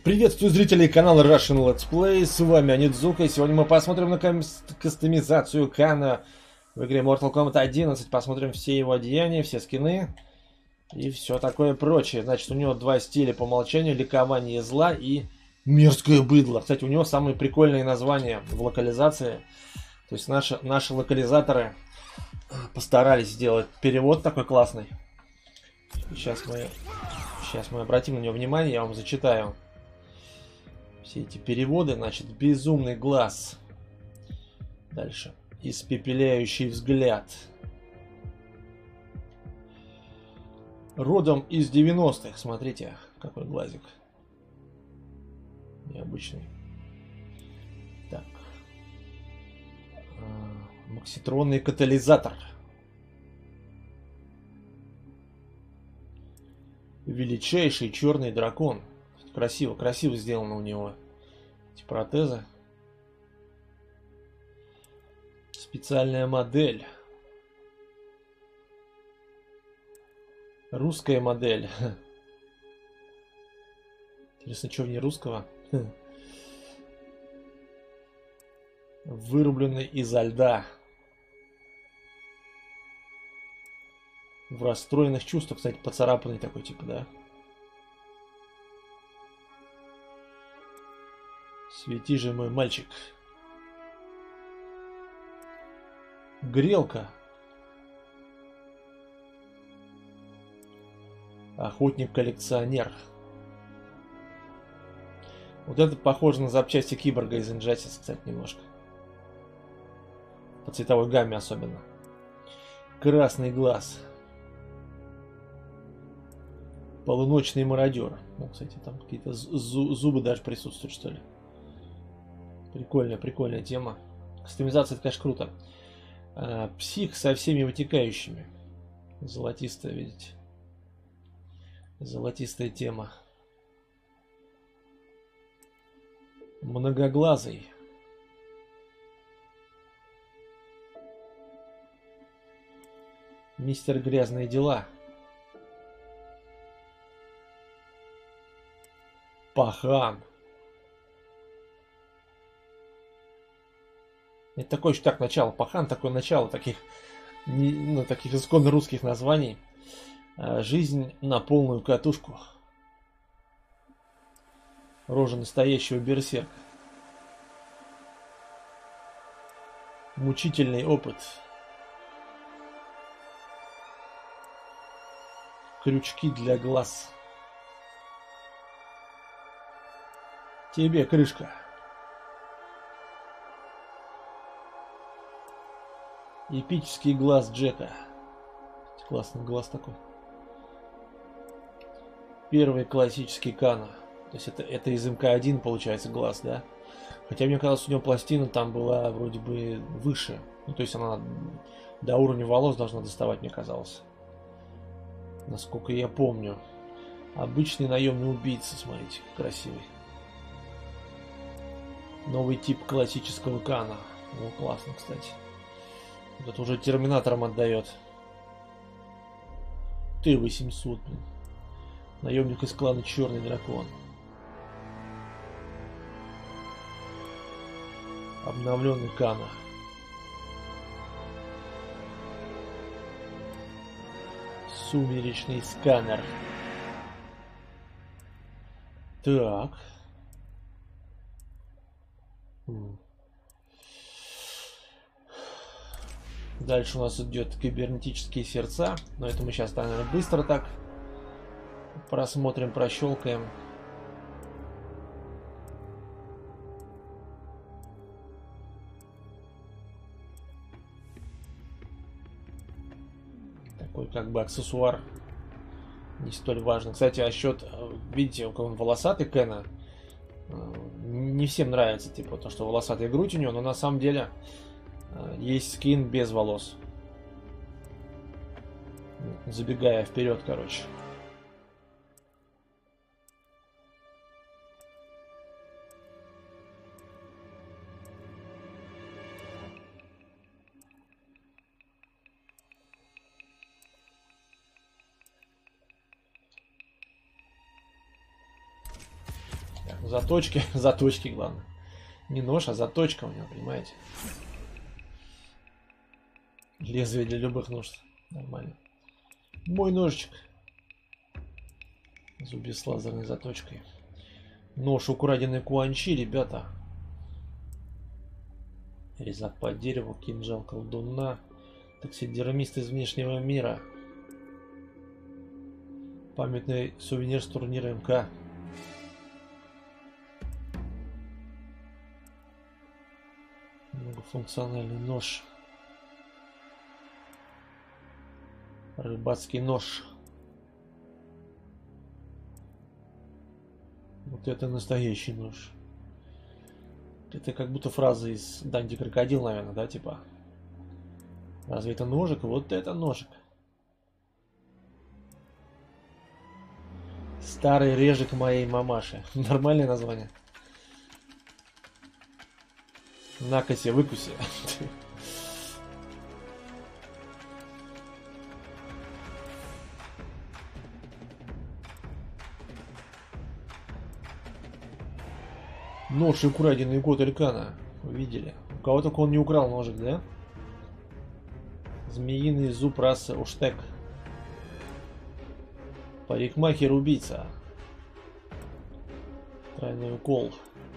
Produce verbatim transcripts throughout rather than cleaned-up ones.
Приветствую зрителей канала Russian Let's Play, с вами Анидзука, и сегодня мы посмотрим на кастомизацию Кана в игре Mortal Kombat одиннадцать, посмотрим все его одеяния, все скины и все такое прочее. Значит, у него два стиля по умолчанию: ликование зла и мерзкое быдло. Кстати, у него самые прикольные названия в локализации, то есть наши, наши локализаторы постарались сделать перевод такой классный. Сейчас мы, сейчас мы обратим на него внимание, я вам зачитаю. Все эти переводы, значит, безумный глаз. Дальше. Испепеляющий взгляд. Родом из девяностых. Смотрите, какой глазик. Необычный. Так. Макситронный катализатор. Величайший черный дракон. Красиво, красиво сделано у него. Эти протезы. Специальная модель. Русская модель. Интересно, что в ней русского? Вырубленный изо льда. В расстроенных чувствах, кстати, поцарапанный такой, типа, да? Свети же, мой мальчик. Грелка. Охотник-коллекционер. Вот это похоже на запчасти киборга из Injustice, кстати, немножко. По цветовой гамме особенно. Красный глаз. Полуночный мародер. Ну, кстати, там какие-то зубы даже присутствуют, что ли. Прикольная, прикольная тема. Кастомизация, это, конечно, круто. А, псих со всеми вытекающими. Золотистая, видите. Золотистая тема. Многоглазый. Мистер Грязные дела. Пахан. Это такое еще так начало. Пахан, такое начало таких, не, ну, таких исконно русских названий. А, жизнь на полную катушку. Рожа настоящего берсерка. Мучительный опыт. Крючки для глаз. Тебе крышка. Эпический глаз Джека. Классный глаз такой. Первый классический Кана. То есть это, это из эм ка один получается глаз, да? Хотя мне казалось, у него пластина там была вроде бы выше. Ну, то есть она до уровня волос должна доставать, мне казалось. Насколько я помню. Обычный наемный убийца, смотрите, красивый. Новый тип классического Кана. Ну, классно, кстати. Вот это уже терминатором отдает. Т восемьсот, блин. Наемник из клана Черный Дракон. Обновленный Кана. Сумеречный сканер. Так. Дальше у нас идет кибернетические сердца. Но это мы сейчас, наверное, быстро так просмотрим, прощелкаем. Такой как бы аксессуар. Не столь важный. Кстати, а счет, видите, у кого он волосатый Кена. Не всем нравится, типа, то, что волосатая грудь у него, но на самом деле есть скин без волос. Забегая вперед, короче. Заточки, заточки, главное. Не нож, а заточка у него, понимаете? Лезвие для любых нужд. Нормально. Мой ножичек. Зубья с лазерной заточкой. Нож, украденный Куанчи, ребята. Резак по дереву, кинжал колдуна. Таксидермист из внешнего мира. Памятный сувенир с турнира МК. Многофункциональный нож. Рыбацкий нож. Вот это настоящий нож. Это как будто фраза из Данди Крокодил, наверное, да, типа. Разве это ножик? Вот это ножик. Старый режек моей мамаши. Нормальное название. На-ка себе, выкуси. Нож, украденный кот Элькана. Вы видели? У кого только он не украл ножик, да? Змеиный зуб расы Уштек. Парикмахер-убийца. Тройной укол.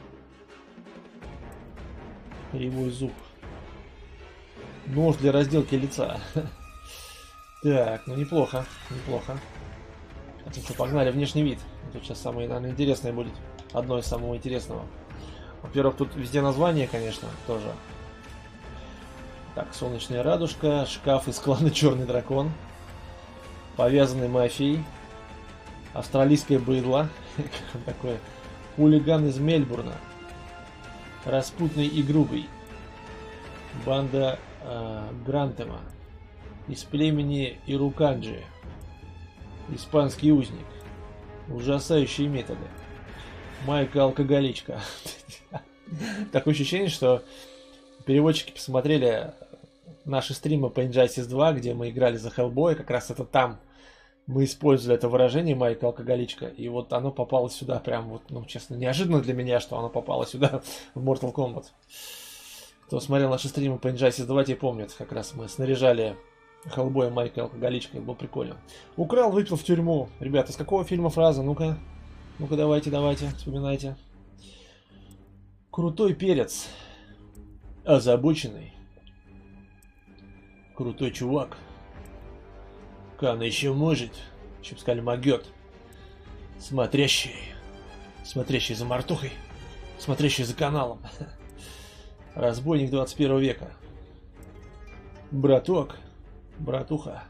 Кривой зуб. Нож для разделки лица. Так, ну неплохо, неплохо. Это что, погнали, внешний вид. Тут сейчас самое, наверное, интересное будет. Одно из самого интересного. Во-первых, тут везде название, конечно, тоже. Так, солнечная радужка, шкаф из клана Черный дракон. Повязанный мафией. Австралийское быдло. Такое. Хулиган из Мельбурна. Распутный и грубый. Банда э, Грантема. Из племени Ируканджи. Испанский узник. Ужасающие методы. Майка алкоголичка. Такое ощущение, что переводчики посмотрели наши стримы по Injustice два, где мы играли за Hellboy. Как раз это там мы использовали это выражение Майка алкоголичка. И вот оно попало сюда прям вот, ну честно, неожиданно для меня, что оно попало сюда в Mortal Kombat. Кто смотрел наши стримы по Injustice два, те помнят. Как раз мы снаряжали Hellboy Майка алкоголичкой. Было прикольно. Украл, выпил в тюрьму. Ребята, с какого фильма фраза? Ну-ка. Ну-ка, давайте, давайте, вспоминайте. Крутой перец. Озабоченный. Крутой чувак. Кан еще может. Чем сказали, могет. Смотрящий. Смотрящий за мартухой. Смотрящий за каналом. Разбойник двадцать первого века. Браток. Братуха.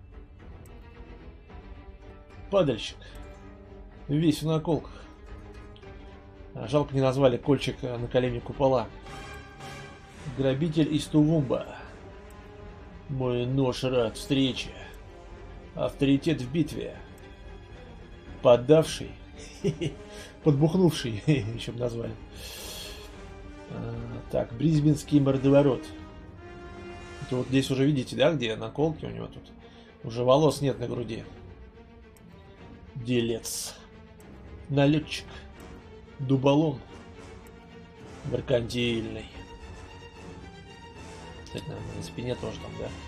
Падальщик. Весь в наколках. Жалко не назвали кольчик на колени купола. Грабитель из Тувумба. Мой нож рад встрече. Авторитет в битве. Поддавший. Подбухнувший. Еще бы назвали. Так, брисбенский мордоворот. Это вот здесь уже видите, да, где наколки у него тут. Уже волос нет на груди. Делец. Налетчик. Дуболом. Меркантильный. Кстати, наверное, на спине тоже там, да?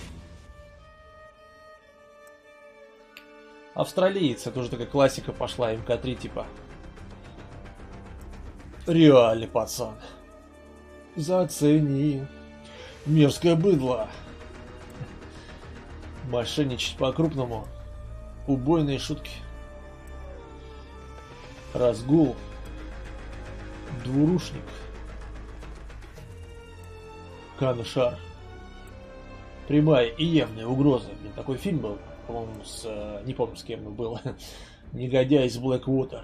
Австралиец. Это уже такая классика пошла. эм ка три типа. Реальный пацан. Зацени. Мерзкое быдло. Мошенничать по-крупному. Убойные шутки. Разгул. Двурушник. Каншар. Прямая и явная угроза. Блин, такой фильм был, по-моему, с... Не помню, с кем был. Негодяй из Блэквотер.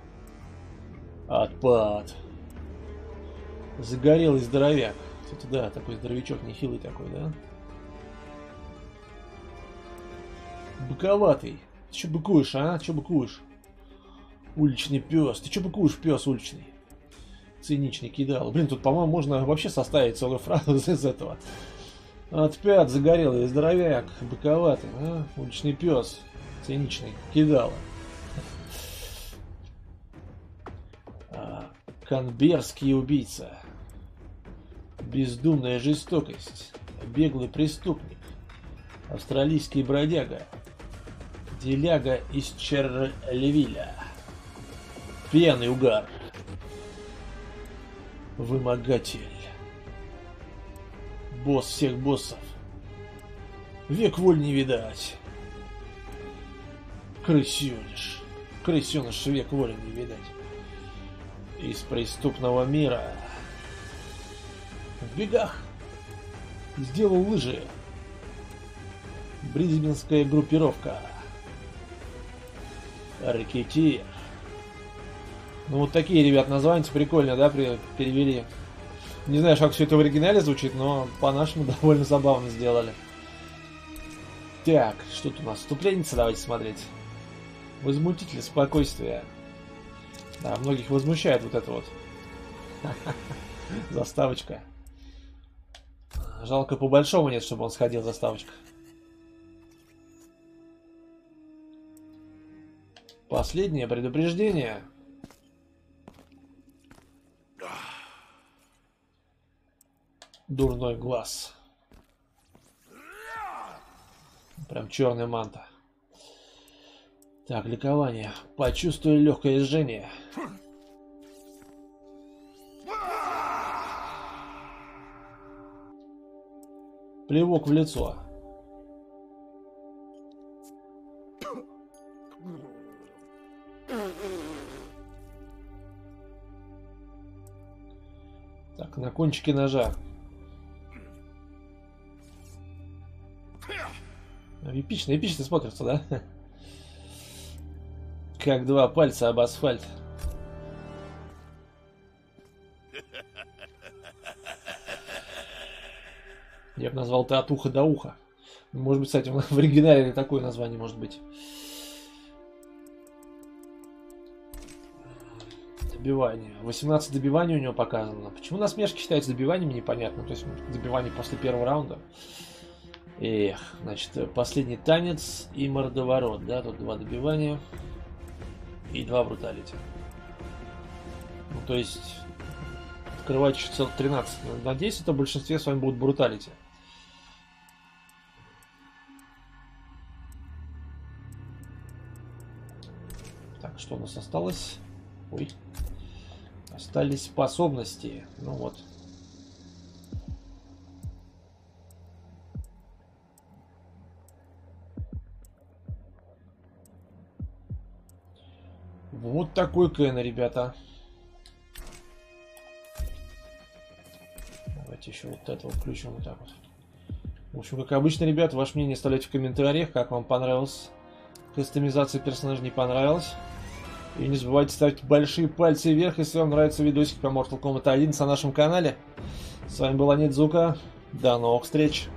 Отпад. Загорелый здоровяк. Кстати, да, такой здоровячок нехилый такой, да? Быковатый. Ты чё быкуешь, а? Чё быкуешь? Уличный пес. Ты чё быкуешь, пес уличный? Циничный кидал. Блин, тут, по-моему, можно вообще составить целую фразу из этого. Отпят, загорелый здоровяк, быковатый, а? Уличный пес. Циничный кидал. Канберский убийца. Бездумная жестокость. Беглый преступник. Австралийский бродяга. Деляга из Черлевиля. Пьяный угар. Вымогатель. Босс всех боссов. Век воль не видать. Крысеныш. Крысеныш век воли не видать. Из преступного мира. В бегах. Сделал лыжи. Брисбенская группировка. Ракетир. Ну вот такие, ребят, названия прикольно, да, перевели. Не знаю, как все это в оригинале звучит, но по-нашему довольно забавно сделали. Так, что тут у нас? Вступленица, давайте смотреть. Возмутитель спокойствия. Да, многих возмущает вот это вот. Заставочка. Жалко, по-большому нет, чтобы он сходил, заставочка. Последнее предупреждение. Дурной глаз. Прям черная манта. Так, ликование. Почувствуй легкое жжение. Плевок в лицо. Так, на кончике ножа. Эпично, эпично смотрится, да? Как два пальца об асфальт. Я бы назвал это от уха до уха. Может быть, кстати, в оригинале такое название может быть. Добивание. восемнадцать добиваний у него показано. Почему насмешки считаются добиваниями, непонятно. То есть добивание после первого раунда. Эх, значит, последний танец и мордоворот, да, тут два добивания и два бруталити. Ну, то есть, открывать еще целых тринадцать. Надеюсь, это в большинстве с вами будут бруталити. Так, что у нас осталось? Ой, остались способности. Ну вот. Вот такой Кен, ребята. Давайте еще вот этого включим вот так вот. В общем, как обычно, ребята, ваше мнение оставляйте в комментариях, как вам понравилась кастомизация персонажа, не понравилась. И не забывайте ставить большие пальцы вверх, если вам нравится видосик по Mortal Kombat один на нашем канале. С вами был Анидзука. До новых встреч!